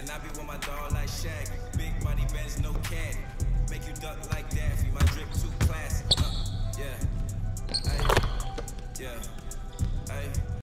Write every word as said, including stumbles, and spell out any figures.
And I be with my dog like Shaq. Big body Benz, no cat. Make you duck like Daffy. My drip too classy. Uh, yeah. Ay, yeah. Ay.